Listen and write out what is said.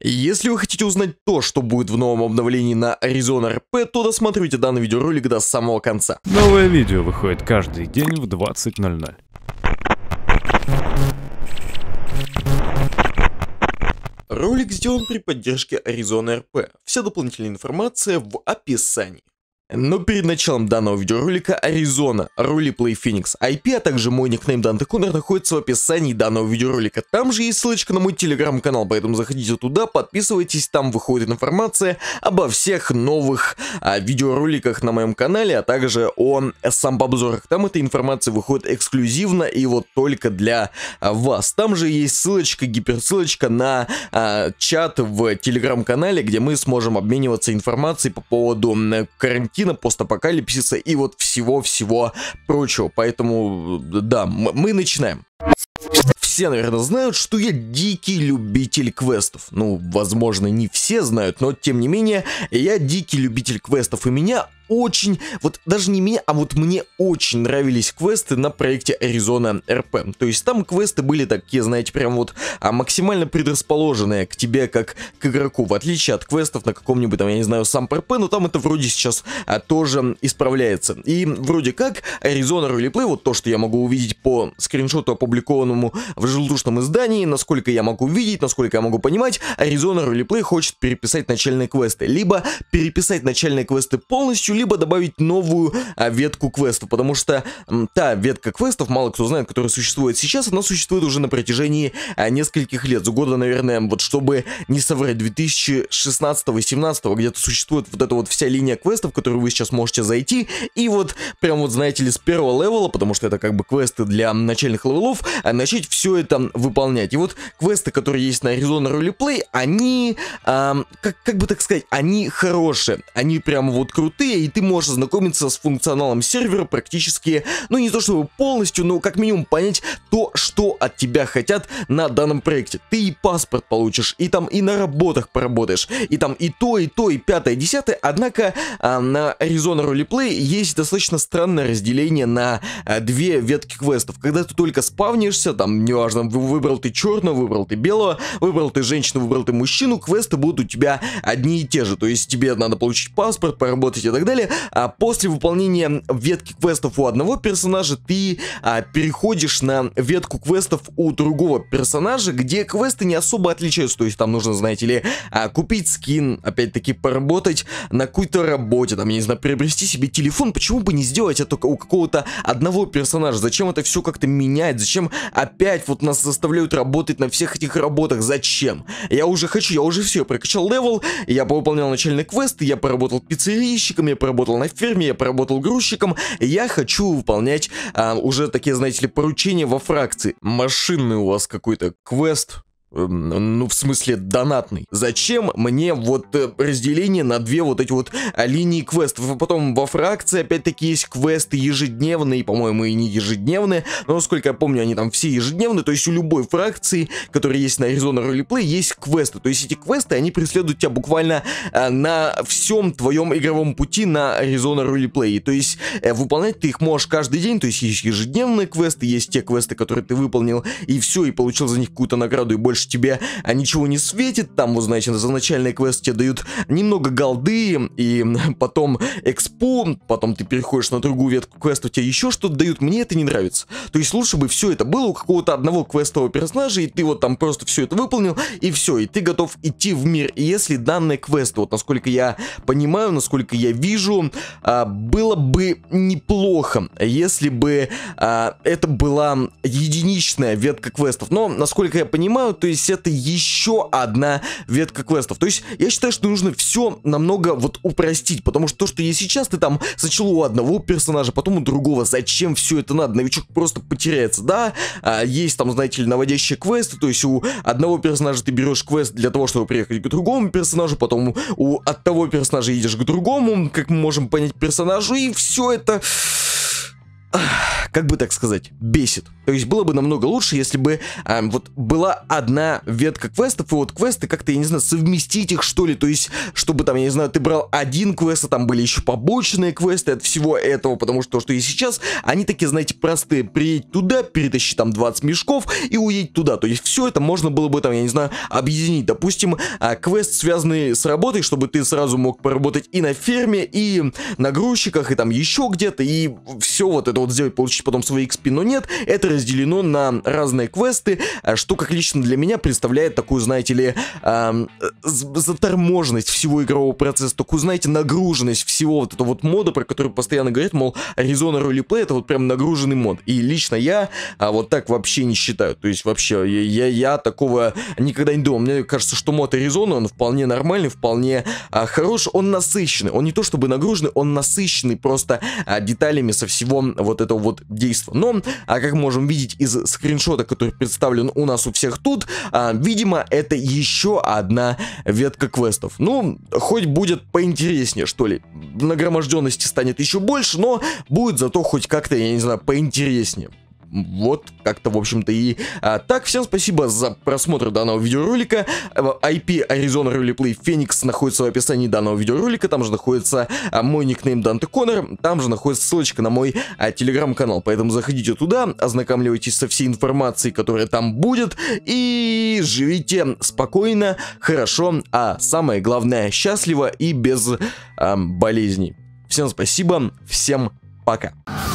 Если вы хотите узнать то, что будет в новом обновлении на Arizona RP, то досмотрите данный видеоролик до самого конца. Новое видео выходит каждый день в 20:00. Ролик сделан при поддержке Arizona RP. Вся дополнительная информация в описании. Но перед началом данного видеоролика Arizona, Roleplay Phoenix IP, а также мой никнейм Данте Коннор находится в описании данного видеоролика. Там же есть ссылочка на мой телеграм-канал, поэтому заходите туда, подписывайтесь, там выходит информация обо всех новых видеороликах на моем канале, а также о самб-обзорах. Там эта информация выходит эксклюзивно и вот только для вас. Там же есть ссылочка, гиперссылочка на чат в телеграм-канале, где мы сможем обмениваться информацией по поводу карантина, постапокалипсиса и вот всего-всего прочего. Поэтому, да, мы начинаем. Все, наверное, знают, что я дикий любитель квестов. Ну, возможно, не все знают, но тем не менее, я дикий любитель квестов. И меня очень, вот даже не меня, а вот мне очень нравились квесты на проекте Arizona RP. То есть там квесты были такие, знаете, прям вот максимально предрасположенные к тебе как к игроку, в отличие от квестов на каком-нибудь там, я не знаю, сам RP, но там это вроде сейчас тоже исправляется. И вроде как Arizona Roleplay, вот то, что я могу увидеть по скриншоту, опубликованному в желтушном издании, насколько я могу видеть, насколько я могу понимать, Arizona Roleplay хочет переписать начальные квесты. Либо переписать начальные квесты полностью, либо добавить новую ветку квестов, потому что та ветка квестов, мало кто знает, которая существует сейчас, она существует уже на протяжении нескольких лет, с года, наверное, вот чтобы не соврать, 2016-17 где-то существует вот эта вот вся линия квестов, в которую вы сейчас можете зайти, и вот прям вот, знаете ли, с первого левела, потому что это как бы квесты для начальных левелов, начать все это выполнять. И вот квесты, которые есть на Arizona Roleplay, они, как бы так сказать, они хорошие, они прям вот крутые, и ты можешь ознакомиться с функционалом сервера практически, ну не то чтобы полностью, но как минимум понять то, что от тебя хотят на данном проекте. Ты и паспорт получишь, и там и на работах поработаешь, и там и то, и пятое, десятое. Однако на Arizona Roleplay есть достаточно странное разделение на две ветки квестов. Когда ты только спавнишься, там неважно, выбрал ты черного, выбрал ты белого, выбрал ты женщину, выбрал ты мужчину, квесты будут у тебя одни и те же. То есть тебе надо получить паспорт, поработать и так далее. А после выполнения ветки квестов у одного персонажа ты переходишь на ветку квестов у другого персонажа, где квесты не особо отличаются. То есть там нужно, знаете ли, купить скин, опять-таки поработать на какой-то работе, там, я не знаю, приобрести себе телефон. Почему бы не сделать это у какого-то одного персонажа? Зачем это все как-то менять? Зачем опять вот нас заставляют работать на всех этих работах? Зачем? Я уже все, я прокачал левел, я повыполнял начальный квест, я поработал пиццерийщиком, я поработал на ферме, я поработал грузчиком, я хочу выполнять уже такие, знаете ли, поручения во фракции. Машинный у вас какой-то квест. Ну, в смысле, донатный. Зачем мне вот разделение на две вот эти вот линии квестов? А потом во фракции, опять-таки, есть квесты ежедневные, по-моему, и не ежедневные, но, насколько я помню, они там все ежедневные, то есть у любой фракции, которая есть на Arizona Roleplay, есть квесты. То есть эти квесты, они преследуют тебя буквально на всем твоем игровом пути на Arizona Roleplay. То есть выполнять ты их можешь каждый день, то есть есть ежедневные квесты, есть те квесты, которые ты выполнил, и все, и получил за них какую-то награду, и больше тебе ничего не светит. Там, вот, значит, за начальный квест тебе дают немного голды, и потом экспу, потом ты переходишь на другую ветку квеста, тебе еще что-то дают. Мне это не нравится. То есть лучше бы все это было у какого-то одного квестового персонажа, и ты вот там просто все это выполнил, и все, и ты готов идти в мир. И если данные квесты, вот насколько я понимаю, насколько я вижу, было бы неплохо, если бы это была единичная ветка квестов. Но, насколько я понимаю, то есть это еще одна ветка квестов. То есть я считаю, что нужно все намного вот упростить, потому что то, что есть сейчас, ты там сначала у одного персонажа, потом у другого. Зачем все это надо? Новичок просто потеряется, да? Есть там, знаете ли, наводящие квесты, то есть у одного персонажа ты берешь квест для того, чтобы приехать к другому персонажу, потом от того персонажа едешь к другому, как мы можем понять, персонажу, и все это... как бы так сказать, бесит. То есть было бы намного лучше, если бы вот была одна ветка квестов, и вот квесты как-то, я не знаю, совместить их, что ли, то есть, чтобы там, я не знаю, ты брал один квест, а там были еще побочные квесты от всего этого, потому что и сейчас, они такие, знаете, простые, приедь туда, перетащи там 20 мешков и уедь туда, то есть все это можно было бы там, я не знаю, объединить, допустим, квест, связанный с работой, чтобы ты сразу мог поработать и на ферме, и на грузчиках, и там еще где-то, и все вот это вот сделать, получить потом свои XP, но нет, это разделено на разные квесты, что как лично для меня представляет такую, знаете ли, заторможенность всего игрового процесса, такую, знаете, нагруженность всего вот этого вот мода, про который постоянно говорят, мол, Arizona Roleplay это вот прям нагруженный мод, и лично я вот так вообще не считаю, то есть вообще я такого никогда не думал, мне кажется, что мод Arizona, он вполне нормальный, вполне хороший, он насыщенный, он не то чтобы нагруженный, он насыщенный просто деталями со всего вот этого вот действия, но, как мы можем видеть из скриншота, который представлен у нас у всех тут, видимо, это еще одна ветка квестов, ну, хоть будет поинтереснее, что ли, нагроможденности станет еще больше, но будет зато хоть как-то, я не знаю, поинтереснее. Вот, как-то, в общем-то, и так. Всем спасибо за просмотр данного видеоролика. IP Arizona Roleplay Phoenix находится в описании данного видеоролика. Там же находится мой никнейм Данте Коннор. Там же находится ссылочка на мой телеграм-канал. Поэтому заходите туда, ознакомливайтесь со всей информацией, которая там будет. И живите спокойно, хорошо, а самое главное, счастливо и без болезней. Всем спасибо, всем пока.